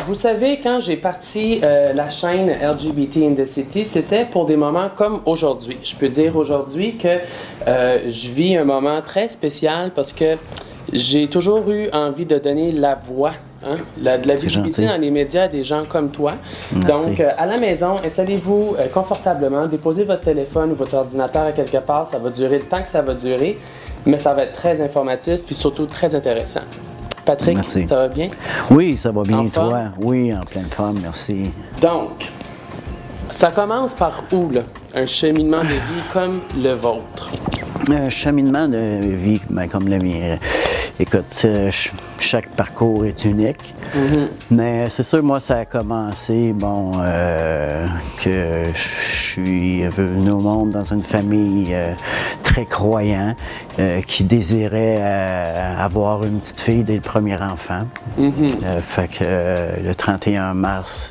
vous savez, quand j'ai parti la chaîne LGBT in the City, c'était pour des moments comme aujourd'hui. Je peux dire aujourd'hui que je vis un moment très spécial parce que j'ai toujours eu envie de donner la voix, hein, de la visibilité dans les médias à des gens comme toi. Merci. Donc, à la maison, installez-vous confortablement, déposez votre téléphone ou votre ordinateur à quelque part. Ça va durer le temps que ça va durer, mais ça va être très informatif puis surtout très intéressant. Patrick, merci. Ça va bien? Oui, ça va bien, En toi? forme? Oui, en pleine forme, merci. Donc, ça commence par où, là? Un cheminement de vie comme le vôtre? Un cheminement de vie comme le mien. Écoute, chaque parcours est unique, mais c'est sûr, moi, ça a commencé, bon, que je suis venu au monde dans une famille très croyante, qui désirait avoir une petite fille dès le premier enfant. Fait que le 31 mars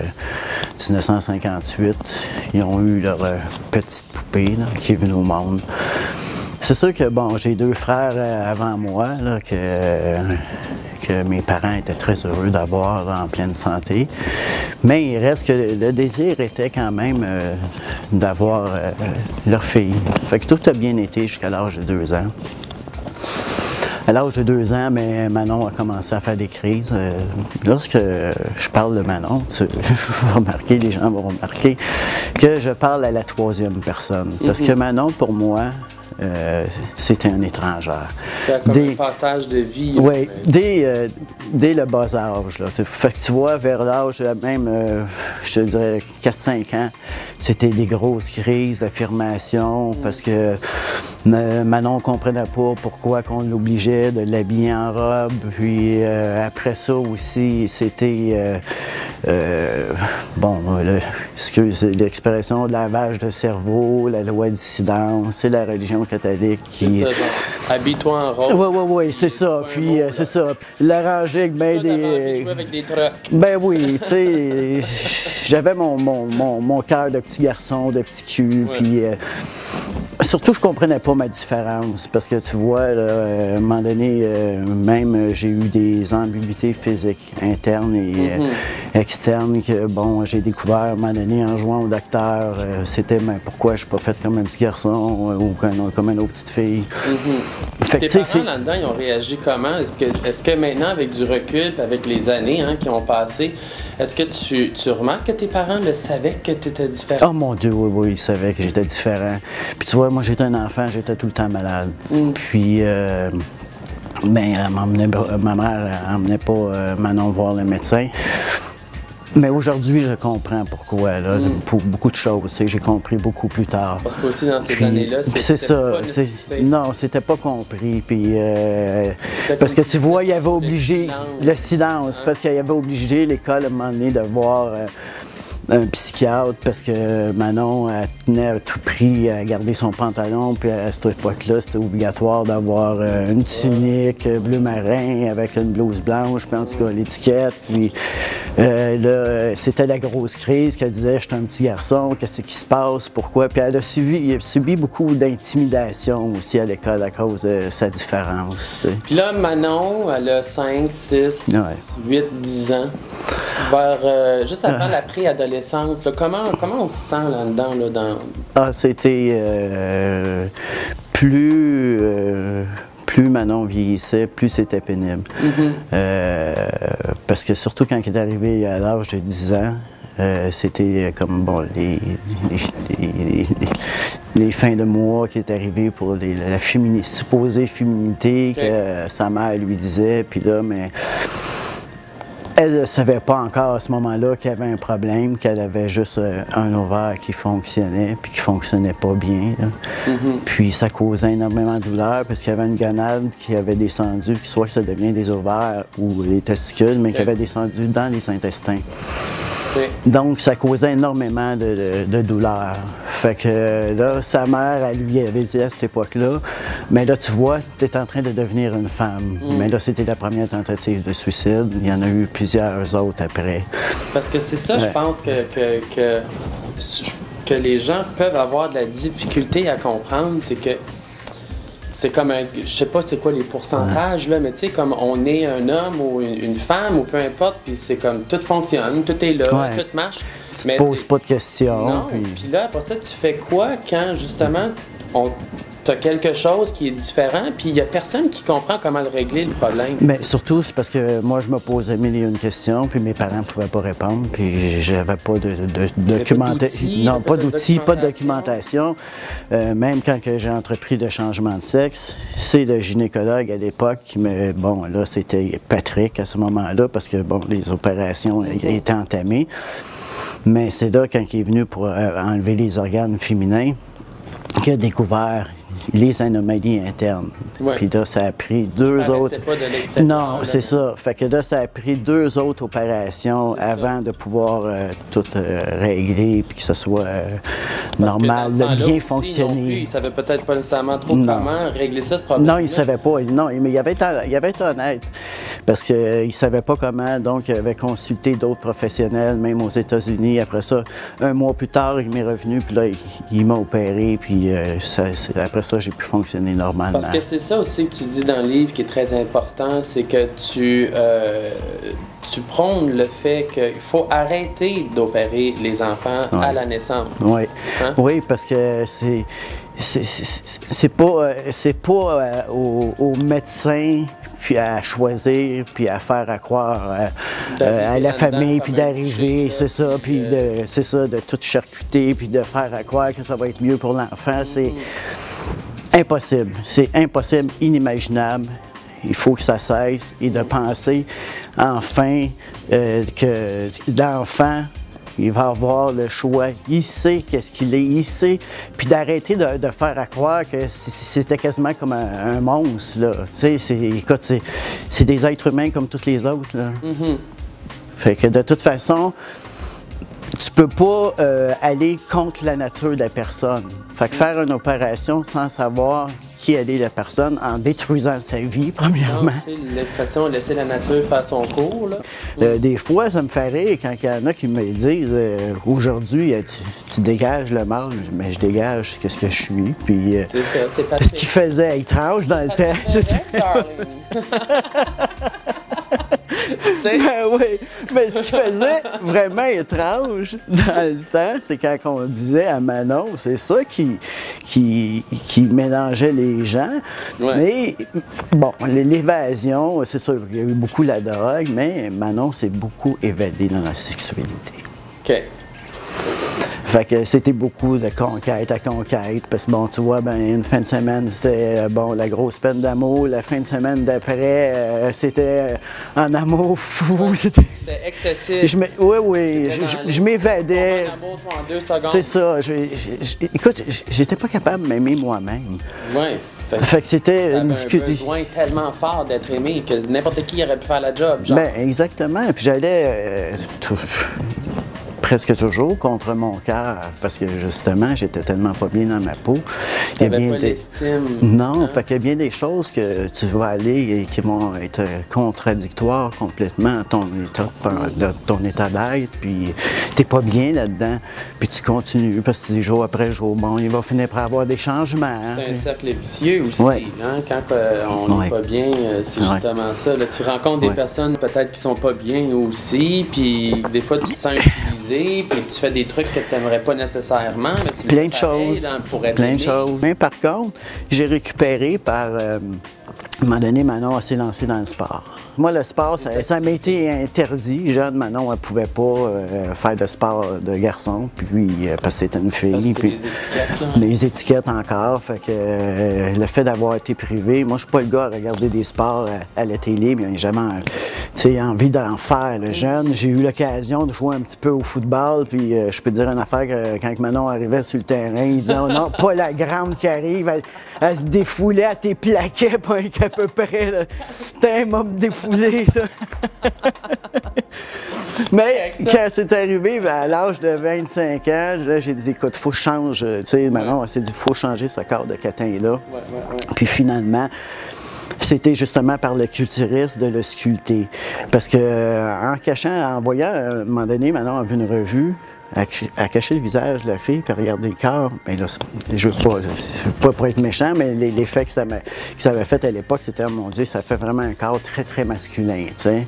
1958, ils ont eu leur petite poupée là, qui est venue au monde. C'est sûr que, bon, j'ai deux frères avant moi, là, que mes parents étaient très heureux d'avoir en pleine santé. Mais il reste que le désir était quand même d'avoir leur fille. Fait que tout a bien été jusqu'à l'âge de 2 ans. À l'âge de 2 ans, mais Manon a commencé à faire des crises. Lorsque je parle de Manon, tu vas remarquer, les gens vont remarquer que je parle à la 3e personne. Parce que Manon, pour moi, c'était une étrangère. C'est comme un passage de vie. Oui, dès le bas âge. Là. Fait que tu vois, vers l'âge même, je te dirais 4-5 ans, c'était des grosses crises d'affirmation parce que Manon ne comprenait pas pourquoi on l'obligeait de l'habiller en robe. Puis après ça aussi, c'était, bon, excuse l'expression, de lavage de cerveau, la loi du silence, c'est la religion catholique qui... C'est ça, genre, habille-toi en robe. Oui, c'est ça. Puis c'est ça. L'arranger avec ben des... jouer avec des trucs. Ben oui, tu sais, j'avais mon cœur de petit garçon, de petit cul, puis... surtout, je comprenais pas ma différence, parce que tu vois, là, à un moment donné, même j'ai eu des ambiguïtés physiques internes et externes que, bon, j'ai découvert à un moment donné en jouant au docteur, c'était pourquoi je suis pas faite comme un petit garçon ou comme une autre petite fille. Tes parents là-dedans, ils ont réagi comment? Est-ce que maintenant, avec du recul, avec les années hein, qui ont passé, est-ce que tu remarques que tes parents le savaient que tu étais différent? Oh mon Dieu, oui, ils savaient que j'étais différent. Puis tu vois, moi j'étais un enfant, j'étais tout le temps malade. Puis, ben, ma mère n'emmenait pas Manon voir le médecin. Mais aujourd'hui, je comprends pourquoi, là, pour beaucoup de choses. J'ai compris beaucoup plus tard. Parce qu'aussi dans ces années-là, c'est ça. Non, c'était pas compris. Puis, parce que tu vois, il avait obligé le silence, parce qu'il avait obligé l'école à un moment donné de voir un psychiatre parce que Manon elle tenait à tout prix à garder son pantalon, puis à cette époque-là, c'était obligatoire d'avoir une tunique bleu marin avec une blouse blanche, puis en tout cas l'étiquette, puis là, c'était la grosse crise qu'elle disait « je suis un petit garçon, qu'est-ce qui se passe, pourquoi ?» Puis elle a subi beaucoup d'intimidation aussi à l'école à cause de sa différence. Puis là, Manon, elle a 5, 6, 8, 10 ans, vers, juste avant la préadolescence. Là, comment on se sent là-dedans? Là, Ah, c'était plus Manon vieillissait, plus c'était pénible. Parce que surtout quand elle est arrivée à l'âge de 10 ans, c'était comme bon, les fins de mois qui est arrivé pour la supposée féminité que sa mère lui disait. Puis là, mais elle ne savait pas encore à ce moment-là qu'il y avait un problème, qu'elle avait juste un ovaire qui fonctionnait, puis qui ne fonctionnait pas bien. Puis ça causait énormément de douleur, parce qu'il y avait une gonade qui avait descendu, soit que ça devient des ovaires ou les testicules, mais qui avait descendu dans les intestins. Donc, ça causait énormément de douleur. Fait que là, sa mère, elle lui avait dit à cette époque-là, mais là, tu vois, tu es en train de devenir une femme. Mais là, c'était la première tentative de suicide. Il y en a eu plusieurs autres après. Parce que c'est ça, je pense que les gens peuvent avoir de la difficulté à comprendre, c'est que c'est comme je sais pas c'est quoi les pourcentages, là, mais tu sais, comme on est un homme ou une femme ou peu importe, puis c'est comme tout fonctionne, tout est là, tout marche. Tu te poses pas de questions. Non, puis là, après ça, tu fais quoi quand, justement, tu as quelque chose qui est différent, puis il n'y a personne qui comprend comment le régler, le problème? Mais surtout, c'est parce que moi, je me posais mille et une questions, puis mes parents ne pouvaient pas répondre, puis j'avais pas de documentation. Non, pas d'outils, pas de documentation. Même quand j'ai entrepris le changement de sexe, c'est le gynécologue à l'époque qui me... Bon, là, c'était Patrick à ce moment-là, parce que, bon, les opérations étaient entamées. Mais c'est là, quand il est venu pour enlever les organes féminins, qu'il a découvert les anomalies internes. Ouais. Puis là, ça a pris deux autres... Pas de l'extérieur. Non, c'est ça. Fait que là, ça a pris deux autres opérations avant de pouvoir tout régler puis que ce soit normal, de bien fonctionner. Il ne savait peut-être pas nécessairement trop comment régler ça, ce problème. Non, il ne savait pas. Non, mais il avait été honnête. Parce qu'il ne savait pas comment. Donc, il avait consulté d'autres professionnels, même aux États-Unis. Après ça, un mois plus tard, il m'est revenu, puis là, il m'a opéré, puis après ça, j'ai pu fonctionner normalement. Parce que c'est ça aussi que tu dis dans le livre qui est très important, c'est que tu prônes le fait qu'il faut arrêter d'opérer les enfants à la naissance. Oui, oui, parce que c'est pas aux médecins puis à choisir, puis à faire à croire à la famille, puis d'arriver, c'est ça, puis de tout charcuter, puis de faire à croire que ça va être mieux pour l'enfant, c'est impossible. C'est impossible, inimaginable. Il faut que ça cesse et de penser enfin que l'enfant, il va avoir le choix. Il sait qu'est-ce qu'il est, il sait. Puis d'arrêter de faire à croire que c'était quasiment comme un monstre, là. Tu sais, écoute, c'est des êtres humains comme tous les autres, là. Fait que de toute façon, tu peux pas aller contre la nature de la personne. Fait que faire une opération sans savoir qui elle est la personne, en détruisant sa vie, premièrement. L'expression « laisser la nature faire son cours », là. Des fois, ça me fait rire quand il y en a qui me disent « Aujourd'hui, tu dégages le mal. » Mais je dégage ce que je suis. Puis, ce qu'il faisait étrange dans le temps. Ben oui, mais ce qui faisait vraiment étrange dans le temps, c'est quand on disait à Manon, c'est ça qui mélangeait les gens. Ouais. Mais bon, l'évasion, c'est sûr, il y a eu beaucoup la drogue, mais Manon s'est beaucoup évadée dans la sexualité. OK. Fait que c'était beaucoup de conquête à conquête, parce que bon, tu vois, ben, une fin de semaine, c'était bon, la grosse peine d'amour, la fin de semaine d'après, c'était en amour fou. C'était excessif. Oui, je m'évadais. C'est ça. Écoute, j'étais pas capable de m'aimer moi-même. Oui. Fait que c'était un besoin tellement fort d'être aimé que n'importe qui aurait pu faire la job. Genre. Ben, exactement. Puis j'allais presque toujours contre mon cœur, parce que justement, j'étais tellement pas bien dans ma peau. Il y a bien l'estime. Non, fait qu'il y a bien des choses que tu vas aller et qui vont être contradictoires complètement à ton état d'être, puis t'es pas bien là-dedans, puis tu continues, parce que jour après jour, bon, il va finir par avoir des changements. C'est un cercle vicieux aussi, hein? Quand on n'est pas bien, c'est justement ça. Là, tu rencontres des personnes peut-être qui sont pas bien aussi, puis des fois tu te sens utilisé, puis tu fais des trucs que tu n'aimerais pas nécessairement, mais tu plein de choses. Pour être plein de choses. Mais par contre, j'ai récupéré par... à un moment donné, Manon s'est lancée dans le sport. Moi, le sport, ça m'a été interdit. Jeune, Manon, elle ne pouvait pas faire de sport de garçon, puis parce que c'était une fille. Puis les étiquettes encore. Fait que le fait d'avoir été privé, moi, je suis pas le gars à regarder des sports à la télé, mais j'ai jamais envie d'en faire. Le jeune, j'ai eu l'occasion de jouer un petit peu au football, puis je peux te dire une affaire que quand Manon arrivait sur le terrain, il disait « Oh non, pas la grande qui arrive, elle se défoulait à tes plaquets, pas à peu près. T'es un mob défoulé. » Mais quand c'est arrivé, à l'âge de 25 ans, là, j'ai dit, écoute, il faut que je change. Tu sais, Manon, elle s'est dit, il faut changer ce corps de catin-là. Puis finalement, c'était justement par le culturiste de le sculpter. Parce que en cachant, en voyant, à un moment donné, Manon a vu une revue, à cacher le visage de la fille, puis regarder le corps. Mais là, je ne veux pas pour être méchant, mais l'effet que ça avait fait à l'époque, c'était, oh mon Dieu, ça fait vraiment un corps très, très masculin, tu sais.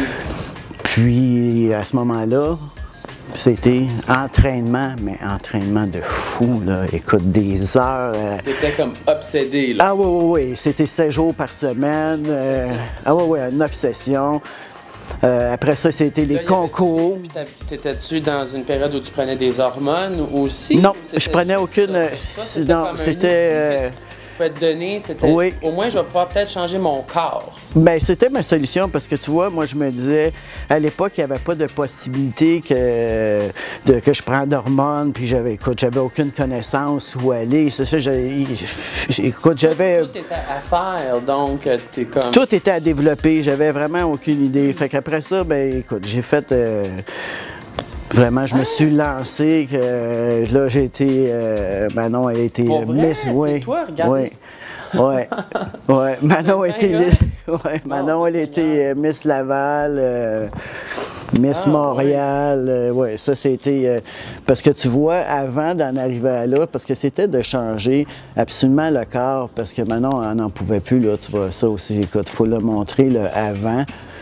Puis, à ce moment-là, c'était entraînement, mais entraînement de fou, là. Écoute, des heures. T'étais comme obsédé, là. Ah oui, oui, oui. C'était 7 jours par semaine. Ah oui, oui, une obsession. Après ça, c'était les concours. T'étais-tu dans une période où tu prenais des hormones aussi? Non, je prenais aucune. Non, c'était. Te donner, c'était oui. Au moins je vais pouvoir peut-être changer mon corps. Bien, c'était ma solution parce que tu vois, moi je me disais, à l'époque, il n'y avait pas de possibilité que je prenne d'hormones, puis j'avais aucune connaissance où aller. C'est ça, écoute, j'avais. Tout était à faire, donc t'es comme. Tout était à développer, j'avais vraiment aucune idée. Fait qu'après ça, ben écoute, j'ai fait. Vraiment, je me suis lancé, que là j'ai été, Manon a été Miss, oui, toi, oui, ouais, ouais, Manon a été, ouais, Manon elle a été Miss Laval, Miss Montréal, ouais, ça c'était, parce que tu vois, avant d'en arriver à là, parce que c'était de changer absolument le corps, parce que Manon on n'en pouvait plus, là, tu vois, ça aussi, écoute, il faut le montrer, là, avant.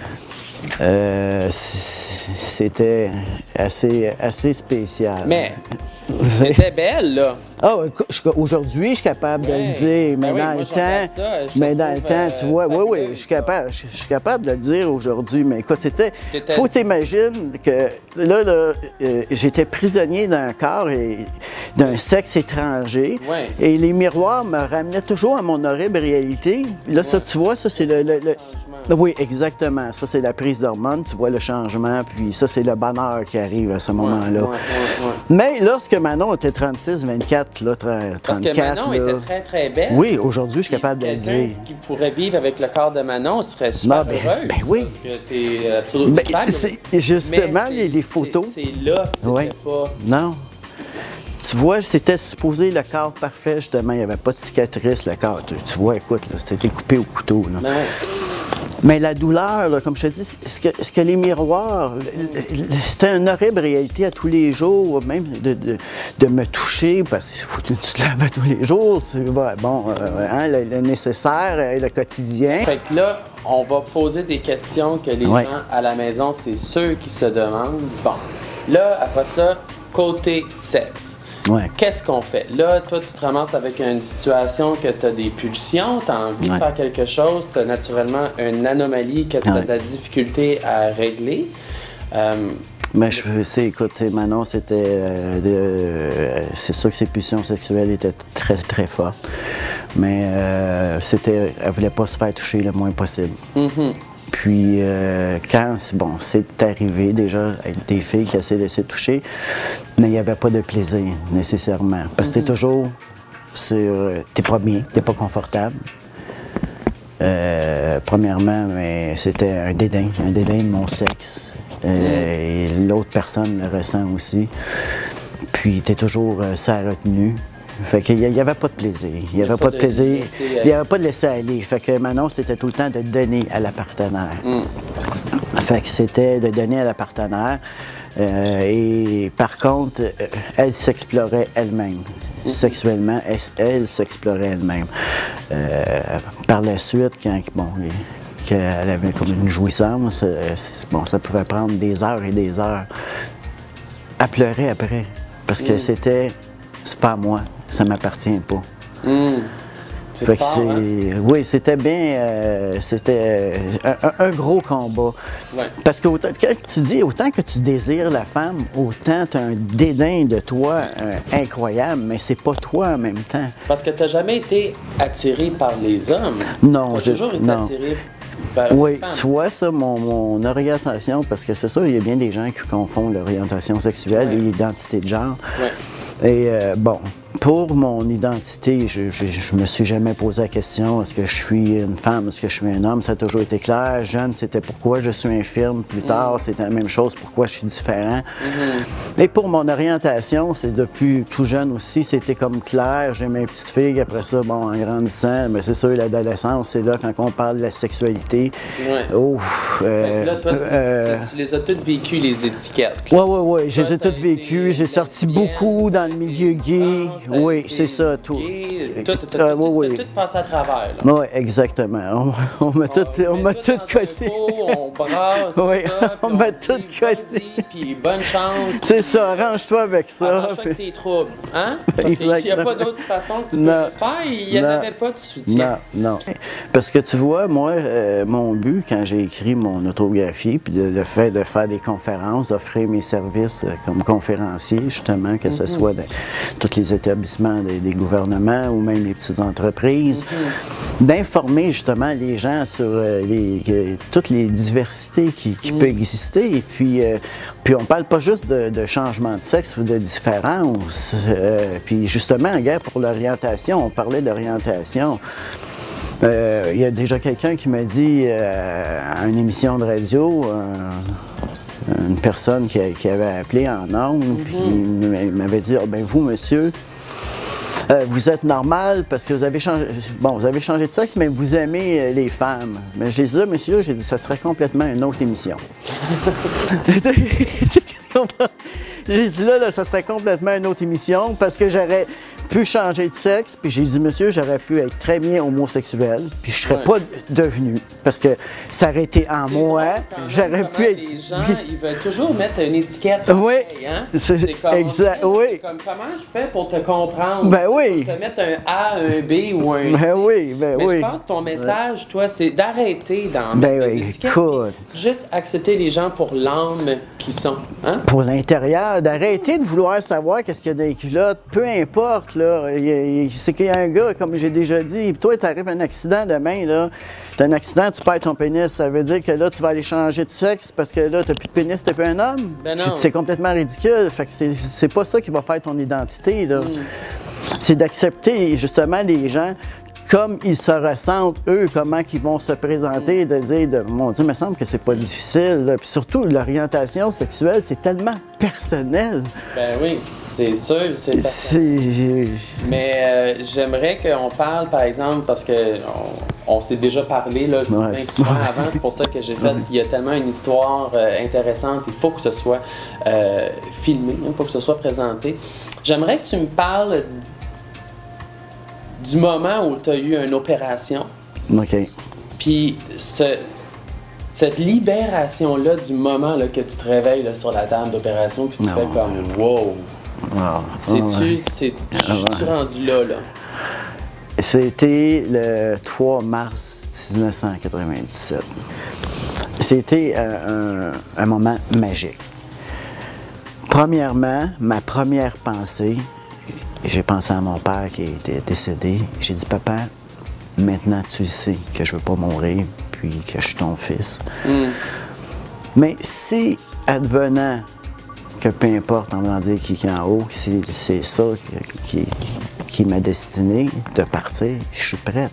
C'était assez spécial. Mais c'était belle, là. Ah, aujourd'hui, je suis capable de le dire, mais dans le temps, tu vois, oui, je suis capable de le dire aujourd'hui, mais écoute, faut t'imaginer que là, j'étais prisonnier d'un corps et d'un sexe étranger, et les miroirs me ramenaient toujours à mon horrible réalité. Là, ça, tu vois, ça, c'est oui, exactement. Ça, c'est la prise d'hormones, tu vois le changement, puis ça, c'est le bonheur qui arrive à ce moment-là. Mais lorsque Manon était 36-24, là, 34, parce que Manon était très, très belle. Oui, aujourd'hui, je suis capable de le dire. Quelqu'un qui pourrait vivre avec le corps de Manon serait super heureux. Ben oui. Parce que t'es absolument justement, les photos. C'est là, c'était pas... Non. Tu vois, c'était supposé le corps parfait, justement. Il n'y avait pas de cicatrice, le corps. Tu vois, écoute, c'était coupé au couteau. Là. Ben ouais. Mais la douleur, là, comme je te dis, ce que les miroirs, c'était une horrible réalité à tous les jours, même de me toucher, parce qu'il faut que tu te laves tous les jours, tu vois, bon, hein, le nécessaire, le quotidien. Fait que là, on va poser des questions que les gens à la maison, c'est ceux qui se demandent. Bon, là, après ça, côté sexe. Qu'est-ce qu'on fait? Là, toi, tu te ramasses avec une situation que tu as des pulsions, tu as envie de faire quelque chose, tu as naturellement une anomalie que tu as de la difficulté à régler. Mais je sais, écoute, Manon, c'était. C'est sûr que ses pulsions sexuelles étaient très, très fortes. Mais elle voulait pas se faire toucher le moins possible. Puis, quand c'est arrivé déjà avec des filles qui essaient de se toucher, mais il n'y avait pas de plaisir nécessairement. Parce que c'est toujours sur. T'es pas bien, t'es pas confortable. Premièrement, mais c'était un dédain de mon sexe. Et l'autre personne le ressent aussi. Puis, t'es toujours ça retenu. Fait qu'il n'y avait pas de plaisir. Il n'y avait pas de plaisir. Il n'y avait pas de laisser aller. Fait que Manon, c'était tout le temps de donner à la partenaire. Fait que c'était de donner à la partenaire. Et par contre, elle s'explorait elle-même. Sexuellement, elle s'explorait elle-même. Par la suite, quand qu'elle avait comme une jouissance, ça pouvait prendre des heures et des heures. Elle pleurait après. Parce que c'est pas à moi. Ça m'appartient pas. Fait que oui, c'était bien, c'était un gros combat. Parce que autant que tu désires la femme, autant tu as un dédain de toi incroyable, mais c'est pas toi en même temps. Parce que tu n'as jamais été attiré par les hommes. Non, j'ai toujours été attiré par oui, tu vois ça, mon orientation, parce que c'est ça, il y a bien des gens qui confondent l'orientation sexuelle et l'identité de genre. Et bon, pour mon identité, je me suis jamais posé la question, est-ce que je suis une femme, est-ce que je suis un homme? Ça a toujours été clair. Jeune, c'était pourquoi je suis infirme. Plus tard, c'était la même chose, pourquoi je suis différent. Et pour mon orientation, c'est depuis tout jeune aussi, c'était comme clair. J'ai mes petites filles, après ça, bon, en grandissant, mais c'est sûr, l'adolescence, c'est là quand on parle de la sexualité. Là, toi, tu les as toutes vécues, les étiquettes. Oui, je les ai toutes vécues. J'ai sorti beaucoup dans le milieu gay. Oui, c'est ça, tout. Tu as tout passé à travers. Oui, exactement. On m'a tout collé. On brasse. Oui, on m'a tout collé. Puis bonne chance. C'est ça, arrange-toi avec ça. Arrange-toi avec tes troubles. Hein? Parce qu'il n'y a pas d'autre façon que tu peux le faire. Il n'y en avait pas de soutien. Non. Parce que tu vois, moi, mon but, quand j'ai écrit mon autobiographie, puis le fait de faire des conférences, d'offrir mes services comme conférencier, justement, que ce soit dans tous les établissements des gouvernements ou même les petites entreprises, d'informer justement les gens sur toutes les diversités qui peuvent exister. Et puis on parle pas juste de changement de sexe ou de différence. Puis justement, pour l'orientation, on parlait d'orientation. Il y a déjà quelqu'un qui m'a dit à une émission de radio, une personne qui avait appelé en ondes, puis il m'avait dit, ben vous, monsieur, vous êtes normal parce que vous avez changé de sexe, mais vous aimez les femmes. Mais je les ai dit, monsieur, j'ai dit, ça serait complètement une autre émission. J'ai dit là, ça serait complètement une autre émission parce que j'aurais pu changer de sexe. Puis j'ai dit, monsieur, j'aurais pu être très bien homosexuel. Puis je ne serais pas devenu. Parce que ça aurait été en moi. J'aurais pu être. Les gens, ils veulent toujours mettre une étiquette. Oui. Hein? C'est exact. Oui. Comme comment je fais pour te comprendre? Ben oui. Pour te mettre un A, un B ou un C. Ben oui, Mais je pense que ton message, toi, c'est d'arrêter d'en mettre des étiquettes. Juste accepter les gens pour l'âme qu'ils sont. Hein? Pour l'intérieur, d'arrêter de vouloir savoir qu'est-ce qu'il y a dans les culottes, peu importe, là. C'est qu'il y a un gars, comme j'ai déjà dit, toi, t'arrive un accident demain, là. T'as un accident, tu perds ton pénis, ça veut dire que là, tu vas aller changer de sexe parce que là, t'as plus de pénis, t'es plus un homme? Ben non. C'est complètement ridicule. Fait que c'est pas ça qui va faire ton identité, là. C'est d'accepter, justement, les gens comme ils se ressentent, eux, comment ils vont se présenter, de dire, mon Dieu, il me semble que c'est pas difficile. Là. Puis surtout, l'orientation sexuelle, c'est tellement personnel. Ben oui, c'est sûr, c'est personnel. Mais j'aimerais qu'on parle, par exemple, parce que on s'est déjà parlé là, souvent avant, c'est pour ça que j'ai fait, il y a tellement une histoire intéressante, il faut que ce soit filmé, il faut que ce soit présenté. J'aimerais que tu me parles du moment où tu as eu une opération. OK. Puis cette libération-là du moment là, que tu te réveilles là, sur la table d'opération, puis tu fais comme « wow! » Je suis rendu là. C'était le 3 mars 1997. C'était un moment magique. Premièrement, ma première pensée, j'ai pensé à mon père qui était décédé. J'ai dit, papa, maintenant tu sais que je ne veux pas mourir, puis que je suis ton fils. Mais si, advenant que peu importe, on va dire qui est en haut, c'est ça qui est ma destinée de partir, je suis prête.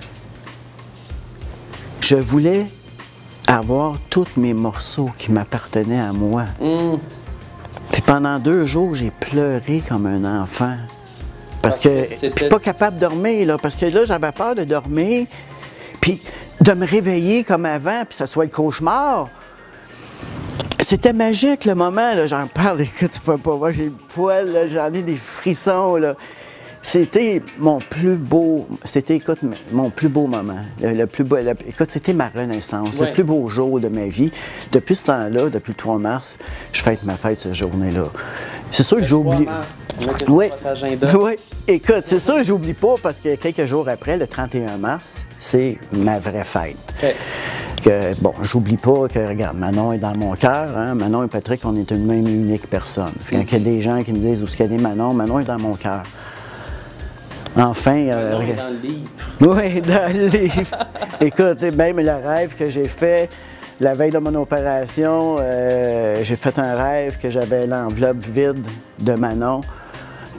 Je voulais avoir tous mes morceaux qui m'appartenaient à moi. Puis pendant 2 jours, j'ai pleuré comme un enfant. Parce que je suis pas capable de dormir, là, parce que là, j'avais peur de dormir, puis de me réveiller comme avant, puis ça soit le cauchemar. C'était magique, le moment, là, j'en parle, écoute, tu peux pas voir, j'ai le poil, là, j'en ai des frissons, là. C'était mon plus beau, écoute, mon plus beau moment. Écoute, c'était ma renaissance, le plus beau jour de ma vie. Depuis ce temps-là, depuis le 3 mars, je fête ma fête cette journée-là. C'est sûr que j'oublie. Oui, écoute, c'est sûr que j'oublie pas parce que quelques jours après, le 31 mars, c'est ma vraie fête. Bon, j'oublie pas que, regarde, Manon est dans mon cœur, hein? Manon et Patrick, on est une même et unique personne. Il y a des gens qui me disent où est-ce qu'elle est Manon? Manon est dans mon cœur. Enfin. Manon est dans le livre. Oui, dans le livre. Écoute, même le rêve que j'ai fait la veille de mon opération, j'ai fait un rêve que j'avais l'enveloppe vide de Manon.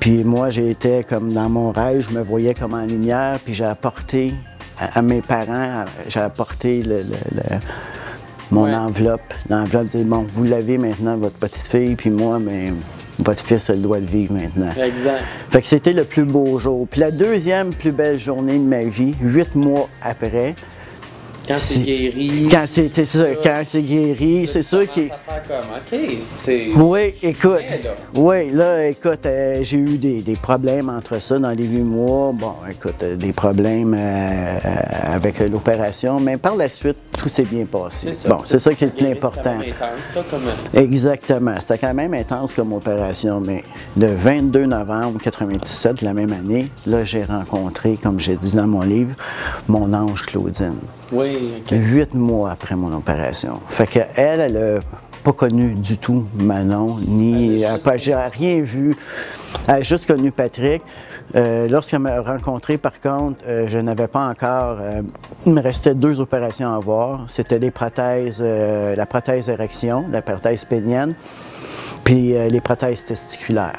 Puis moi, j'étais comme dans mon rêve, je me voyais comme en lumière, puis j'ai apporté à mes parents, j'ai apporté mon enveloppe. L'enveloppe dit, bon, vous l'avez maintenant, votre petite fille, puis moi, mais votre fils a le droit de vivre maintenant. Exact. Fait que c'était le plus beau jour. Puis la deuxième plus belle journée de ma vie, 8 mois après. Quand c'est guéri. Quand c'est guéri, c'est sûr qu'il. OK, c'est. Oui, écoute. Écoute, j'ai eu des problèmes entre ça dans les 8 mois. Bon, écoute, des problèmes avec l'opération, mais par la suite, tout s'est bien passé. Bon, c'est ça qui est le plus important. Exactement. C'était quand même intense comme opération, mais le 22 novembre 1997, la même année, là, j'ai rencontré, comme j'ai dit dans mon livre, mon ange Claudine. Oui, OK. 8 mois après mon opération. Fait qu'elle n'a pas connu du tout Manon, j'ai rien vu. Elle a juste connu Patrick. Lorsqu'elle m'a rencontré, par contre, je n'avais pas encore. Il me restait 2 opérations à voir. C'était les prothèses, la prothèse érection, la prothèse pénienne, puis les prothèses testiculaires.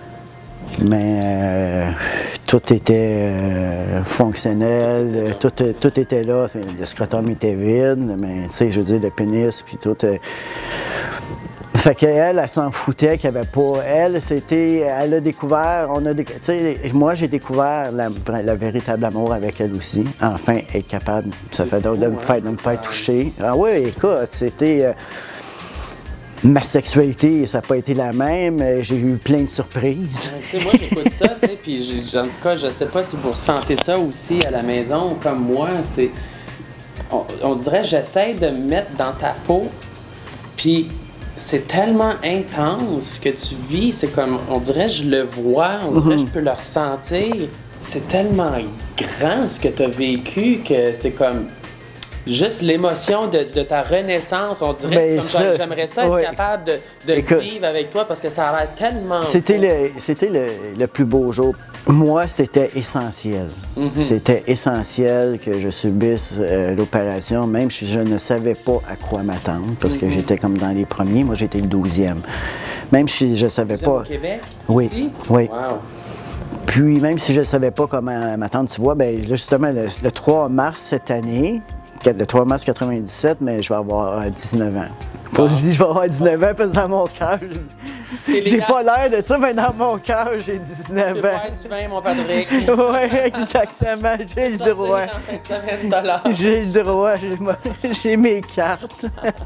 Mais tout était fonctionnel, tout était là. Le scrotum était vide, mais tu sais, je veux dire, le pénis, puis tout. Fait qu'elle, elle s'en foutait qu'il n'y avait pas. Elle a découvert, tu sais, moi j'ai découvert le véritable amour avec elle aussi. Enfin, être capable, ça fait de me faire toucher. Ah oui, écoute, c'était. Ma sexualité, ça n'a pas été la même. J'ai eu plein de surprises. Tu sais, moi, j'écoute ça, tu sais, puis en tout cas, je sais pas si vous ressentez ça aussi à la maison, comme moi. On dirait, j'essaie de me mettre dans ta peau, puis c'est tellement intense que tu vis. C'est comme, on dirait, je le vois, on dirait, je peux le ressentir. C'est tellement grand ce que tu as vécu que c'est comme. Juste l'émotion de ta renaissance, on dirait que j'aimerais ça être capable de vivre avec toi parce que ça a l'air tellement C'était le plus beau jour. Moi, c'était essentiel. C'était essentiel que je subisse l'opération, même si je ne savais pas à quoi m'attendre, parce que j'étais comme dans les premiers. Moi, j'étais le 12e. Même si je ne savais pas... Au Québec? Oui, ici? oui. Wow. Puis, même si je ne savais pas comment m'attendre, tu vois, bien, justement, le 3 mars cette année, le 3 mars 97, mais je vais avoir 19 ans. Faut que je dise je vais avoir 19 ans parce que dans mon cœur, j'ai pas l'air de ça, mais dans mon cœur, j'ai 19 ans. Tu viens, mon Patrick. Oui, exactement, j'ai le droit. J'ai le droit, j'ai mes cartes.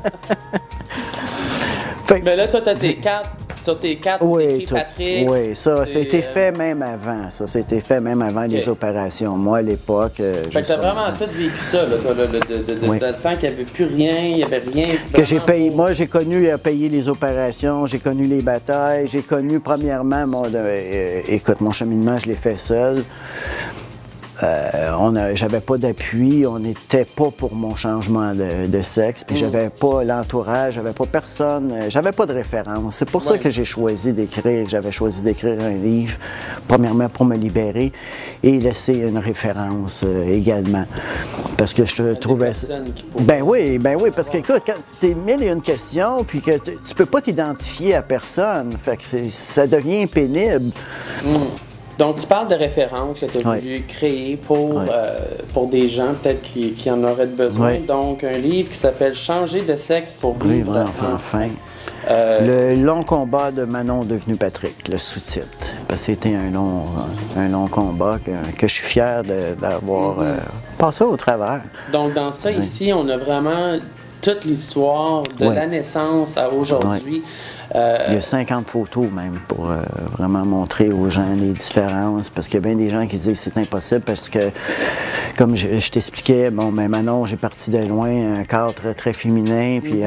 Mais là, toi, t'as tes cartes. Sur tes cartes, c'est écrit Patrick. Oui, ça c'était fait même avant. Ça c'était fait même avant les opérations. Moi, à l'époque... Fait que t'as vraiment tout vécu ça, là, toi, le temps qu'il n'y avait plus rien, il n'y avait rien... Que j'ai payé. Moi, j'ai connu à payer les opérations, j'ai connu les batailles, j'ai connu premièrement, écoute, mon cheminement, je l'ai fait seul. J'avais pas d'appui, on n'était pas pour mon changement de sexe, puis j'avais pas l'entourage, j'avais pas personne, j'avais pas de référence. C'est pour ça que j'ai choisi d'écrire, j'avais choisi d'écrire un livre, premièrement pour me libérer et laisser une référence également. Parce que je trouvais ça... Ben oui, parce que écoute, quand tu t'es mille et une questions, puis que tu peux pas t'identifier à personne, fait que ça devient pénible. Donc, tu parles de références que tu as voulu créer pour des gens peut-être qui en auraient besoin. Donc, un livre qui s'appelle « Changer de sexe pour vivre enfin ». Le long combat de Manon devenu Patrick, le sous-titre. Parce que c'était un long combat que je suis fier d'avoir passé au travers. Donc, dans ça, ici, on a vraiment toute l'histoire de la naissance à aujourd'hui. Il y a 50 photos même pour vraiment montrer aux gens les différences, parce qu'il y a bien des gens qui disent que c'est impossible parce que, comme je t'expliquais, bon, mais Manon, j'ai parti de loin, un cadre très féminin, puis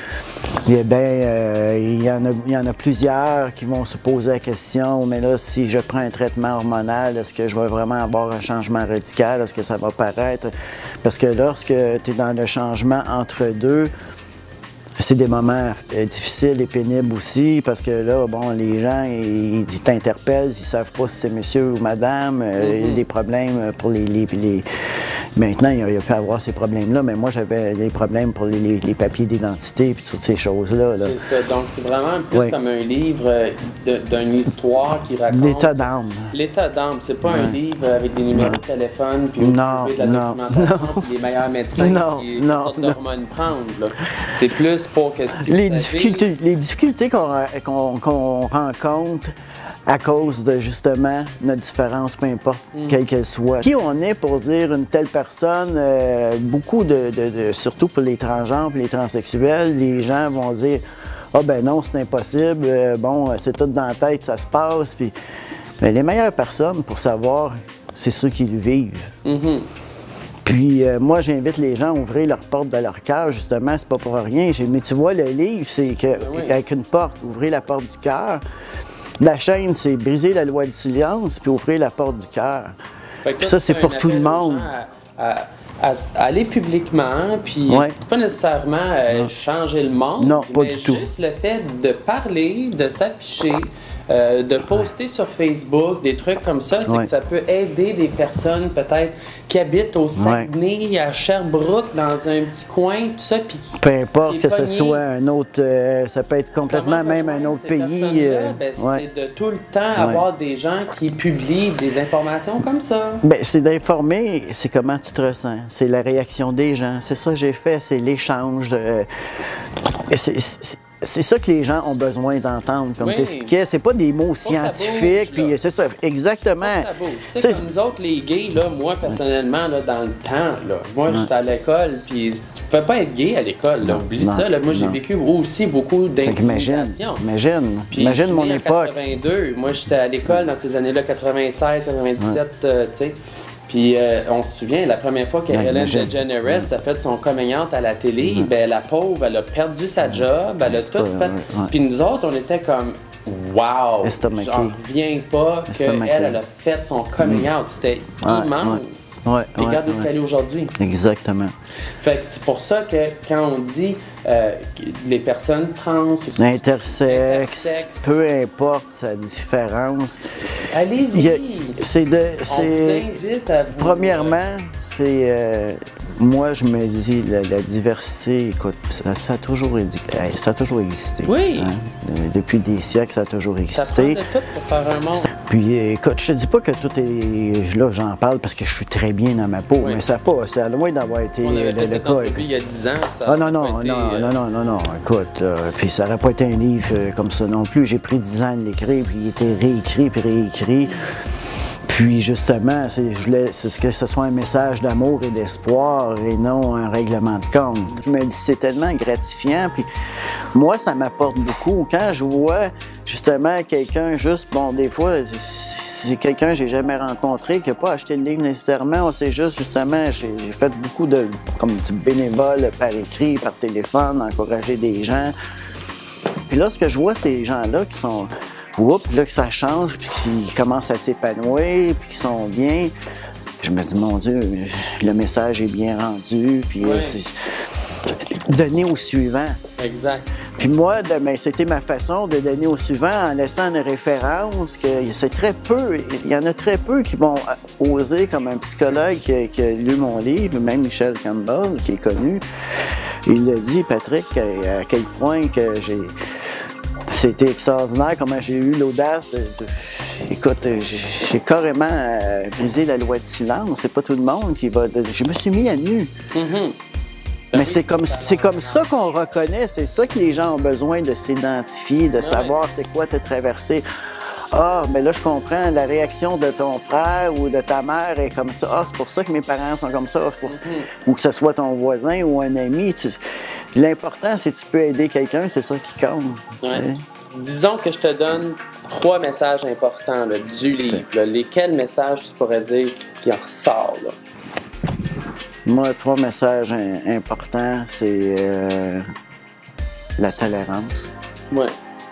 il y en a plusieurs qui vont se poser la question, mais là, si je prends un traitement hormonal, est-ce que je vais vraiment avoir un changement radical? Est-ce que ça va paraître? Parce que lorsque tu es dans le changement entre deux, c'est des moments difficiles et pénibles aussi, parce que là, bon, les gens, ils t'interpellent, ils savent pas si c'est monsieur ou madame, il y a des problèmes pour les Maintenant, il a pu avoir ces problèmes-là, mais moi, j'avais des problèmes pour les papiers d'identité et toutes ces choses-là. C'est ça. Donc, c'est vraiment plus comme un livre d'une histoire qui raconte... L'état d'âme. L'état d'âme. C'est pas un livre avec des numéros de téléphone, puis de la documentation, puis les meilleurs médecins, puis toutes sortes d'hormones prendre. C'est plus pour que si les difficultés qu'on rencontre à cause de, justement, notre différence, peu importe quelle qu'elle soit. Qui on est pour dire une telle personne, beaucoup surtout pour les transgenres, pour les transsexuels, les gens vont dire « Ah ben non, c'est impossible, bon, c'est tout dans la tête, ça se passe. » Puis, mais les meilleures personnes pour savoir, c'est ceux qui le vivent. Puis moi, j'invite les gens à ouvrir leur porte de leur cœur, justement, c'est pas pour rien. Mais tu vois, le livre, c'est qu'avec une porte, ouvrir la porte du cœur. La chaîne, c'est briser la loi du silence puis ouvrir la porte du cœur. Puis ça, c'est pour tout le monde. À aller publiquement, puis pas nécessairement changer le monde, non, pas du tout. Juste le fait de parler, de s'afficher, de poster sur Facebook, des trucs comme ça, c'est que ça peut aider des personnes peut-être qui habitent au Saguenay, à Sherbrooke, dans un petit coin, tout ça. Puis peu importe que ce soit un autre, ça peut être complètement même un autre pays. C'est de tout le temps avoir des gens qui publient des informations comme ça. Bien, c'est d'informer, c'est comment tu te ressens, c'est la réaction des gens. C'est ça que j'ai fait, c'est l'échange de... C'est ça que les gens ont besoin d'entendre, comme tu expliquais. C'est pas des mots scientifiques, puis c'est ça, exactement. Tu sais, comme nous autres, les gays, là, moi, personnellement, là, dans le temps, là, moi, j'étais à l'école, puis tu peux pas être gay à l'école, là, oublie ça. Là, moi, j'ai vécu aussi beaucoup d'intimidation. Imagine mon époque. En 82, moi, j'étais à l'école dans ces années-là, 96, 97, tu sais. Puis on se souvient, la première fois qu'Ellen DeGeneres a fait son coming out à la télé, ben la pauvre, elle a perdu sa job, elle a tout fait. Puis nous autres, on était comme « Wow! » J'en reviens pas qu'elle a fait son coming out. C'était immense. Et regarde où elle est aujourd'hui. Exactement. Fait que c'est pour ça que quand on dit les personnes trans, intersexes, peu importe sa différence. Allez-y! On vous invite à vous... Premièrement, c'est... moi, je me dis, la diversité, écoute, ça a toujours existé. Oui! Hein? Depuis des siècles, ça a toujours existé. Ça prend de tout pour faire un monde. Puis, écoute, je te dis pas que tout est... Là, j'en parle parce que je suis très bien dans ma peau, mais ça pas, c'est loin d'avoir été le cas. Il y a 10 ans, ça ah non, écoute, puis ça n'aurait pas été un livre comme ça non plus. J'ai pris 10 ans de l'écrire, puis il était réécrit, puis réécrit. Puis justement, je voulais que ce soit un message d'amour et d'espoir et non un règlement de compte. Je me dis, c'est tellement gratifiant. Puis moi, ça m'apporte beaucoup. Quand je vois justement quelqu'un juste, bon, des fois, c'est quelqu'un que j'ai jamais rencontré, qui n'a pas acheté le livre nécessairement. C'est juste, justement, j'ai fait beaucoup de, comme du bénévole par écrit, par téléphone, encourager des gens. Puis là, ce que je vois, ces gens-là qui sont... là, que ça change, puis qu'ils commencent à s'épanouir, puis qu'ils sont bien. Je me dis, mon Dieu, le message est bien rendu, puis c'est donner au suivant. Exact. Puis moi, c'était ma façon de donner au suivant en laissant une référence, que c'est très peu, il y en a très peu qui vont oser, comme un psychologue qui a lu mon livre, même Michel Campbell, qui est connu, il a dit, Patrick, à quel point que c'était extraordinaire comment j'ai eu l'audace de... Écoute, j'ai carrément brisé la loi du silence. C'est pas tout le monde qui va... Je me suis mis à nu. Mais c'est comme ça qu'on reconnaît. C'est ça que les gens ont besoin de s'identifier, de savoir c'est quoi te traverser. Ah, mais là, je comprends, la réaction de ton frère ou de ta mère est comme ça. Ah, c'est pour ça que mes parents sont comme ça. Ou que ce soit ton voisin ou un ami. L'important, c'est que tu peux aider quelqu'un, c'est ça qui compte. Disons que je te donne 3 messages importants là, du livre. Là. Lesquels messages tu pourrais dire qui en ressort? Là? Moi, 3 messages importants, c'est la tolérance. Ouais.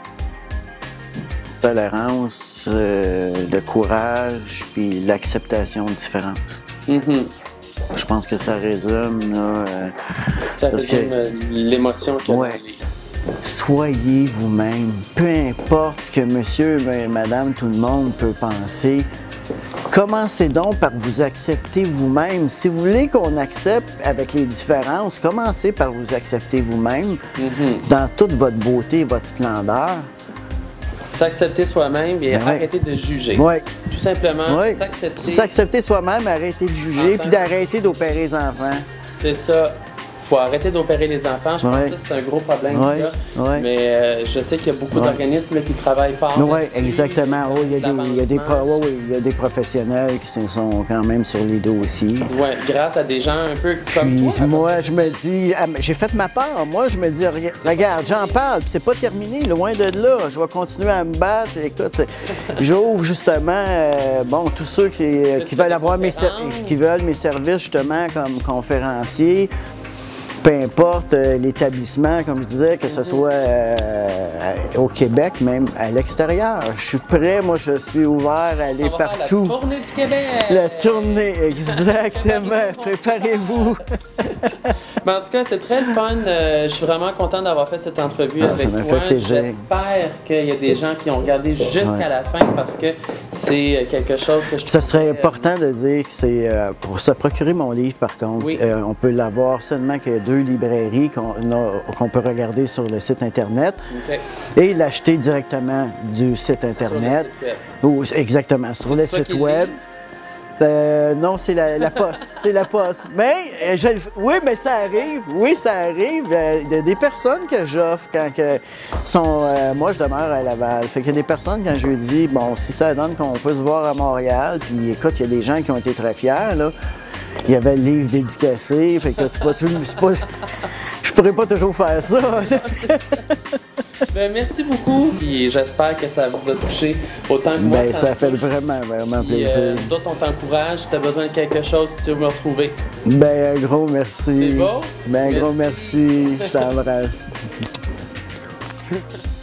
Tolérance, le courage, puis l'acceptation de différence. Je pense que ça résume. Là, ça résume l'émotion qu'il y a dans le livre. Soyez vous-même. Peu importe ce que monsieur, madame, tout le monde peut penser, Commencez donc par vous accepter vous-même. Si vous voulez qu'on accepte avec les différences, commencez par vous accepter vous-même dans toute votre beauté et votre splendeur. S'accepter soi-même et arrêter de juger. Oui. Tout simplement, Oui. s'accepter. S'accepter soi-même, arrêter de juger puis d'arrêter d'opérer les enfants. C'est ça. Il faut arrêter d'opérer les enfants. Je pense que ça, c'est un gros problème. Mais je sais qu'il y a beaucoup d'organismes qui travaillent fort. Oui, exactement. Oh, il y a des professionnels qui sont quand même sur les dossiers. Oui, grâce à des gens un peu comme toi. Moi, je me dis, j'ai fait ma part. Moi, je me dis, regarde, j'en parle, puis c'est pas terminé, loin de là. Je vais continuer à me battre. Écoute, j'ouvre justement, tous ceux qui veulent avoir qui veulent mes services justement comme conférencier. Peu importe l'établissement, comme je disais, que ce soit au Québec, même à l'extérieur. Je suis prêt, moi je suis ouvert à aller partout. La tournée du Québec! La tournée, exactement. Préparez-vous. Mais en tout cas, c'est très le fun. Je suis vraiment content d'avoir fait cette entrevue avec toi. J'espère qu'il y a des gens qui ont regardé jusqu'à la fin parce que c'est quelque chose que je trouve. Ça serait important de dire que c'est pour se procurer mon livre, par contre, on peut l'avoir seulement que 2 librairies qu'on peut regarder sur le site Internet et l'acheter directement du site Internet. Exactement, sur le site web. Non, c'est la poste. C'est la poste. Mais, oui, mais ça arrive. Oui, ça arrive. Il y a des personnes que j'offre quand moi, je demeure à Laval. Fait qu'il y a des personnes, quand je lui dis, bon, si ça donne qu'on peut se voir à Montréal, puis écoute, il y a des gens qui ont été très fiers, là. Il y avait le livre dédicacé, fait que c'est pas tout. Je pourrais pas toujours faire ça. Ben, merci beaucoup. Puis j'espère que ça vous a touché autant que moi. Ça fait vraiment plaisir. Nous autres, on t'encourage. Si tu as besoin de quelque chose, tu veux me retrouver. Ben, un gros merci. C'est beau? Ben, un gros merci. Je t'embrasse.